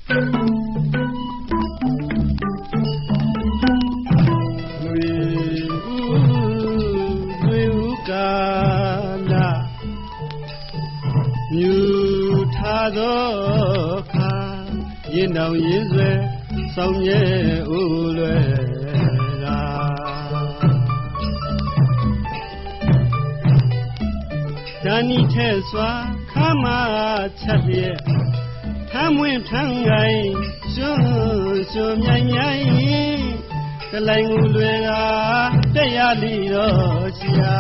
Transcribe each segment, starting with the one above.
ရင်တောင်ရင်ဆွဲဆောင်မြဲဦးလွယ်ရာဓာနီထဲစွာခါမချက်လျက်ထမ်းဝင်ထမ်းငိုင်းရွှွန်းမြိုင်မြိုင်ကလိုင်ငူလွယ်ရာတရားလီတော်ရှာ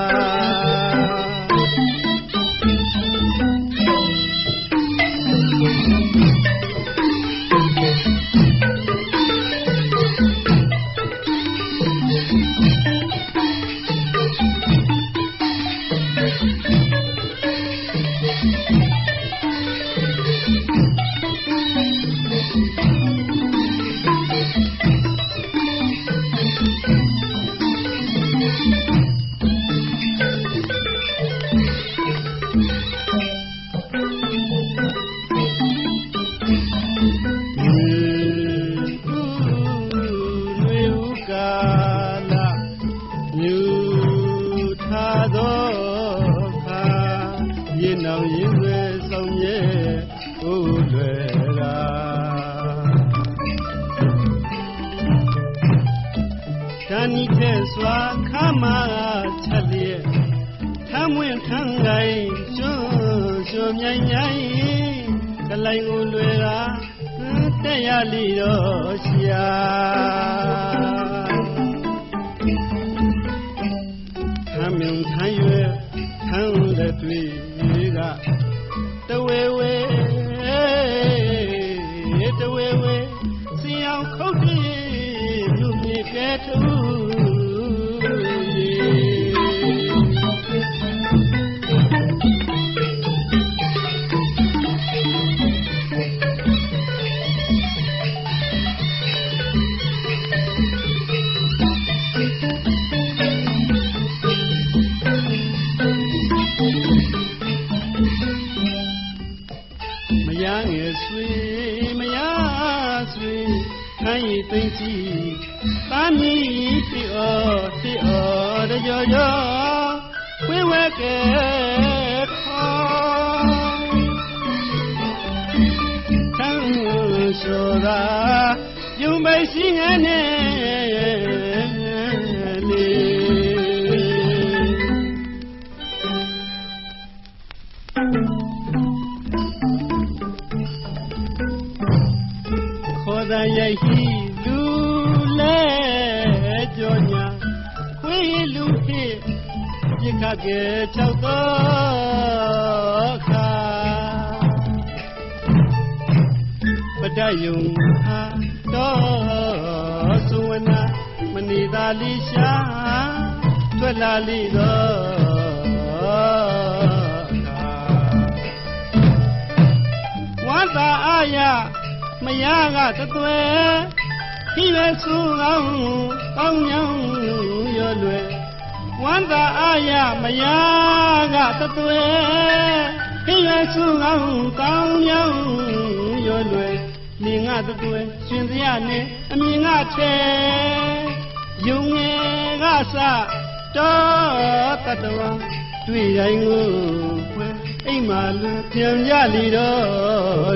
တွေ့တိုင်းကိုအိမ်မှာလူပြန်ကြလီတော့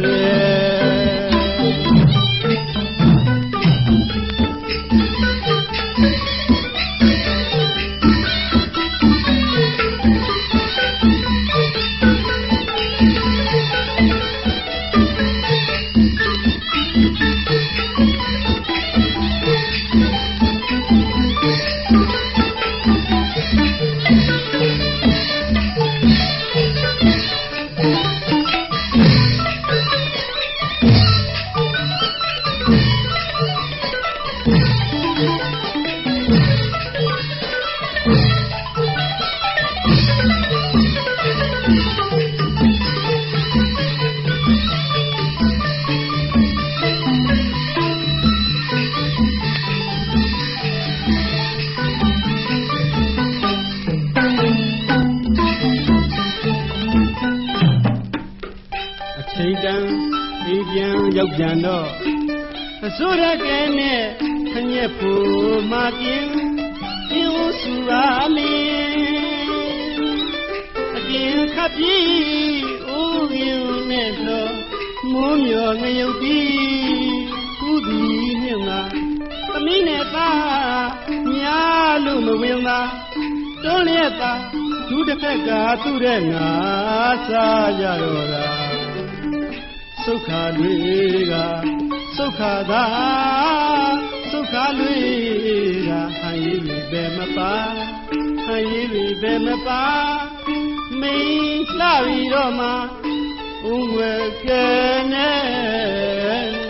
အိမ်ပြန်ရောက်ပြန်တော့အစိုးရကဲနဲ့ခညက်ဖို့မကင်းပြင်းဦးစုပါလေအကင်ခပ်ပြီးဦးရင်နဲ့တော့မိုးမြော်ငရုတ်ပြီးကုသည်မြင့်လာသမီးနဲ့သားများလို့မဝင်သာတွန်းလျက်သာဒုတစ်ဖက်ကသူ့တဲ့ငါစားကြတော့တာသုခတွေကသုခသာသုခတွေကဟန်ရည်ပဲမပါဟန်ရည်ပဲမပါမိန်လှပြီးတော့မှဦးဝဲကဲနဲ့